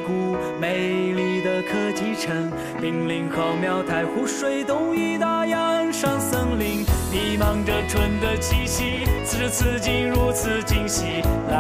谷，美丽的科技城，濒临浩渺太湖水东一大洋上森林，弥漫着春的气息，此时此景如此惊喜。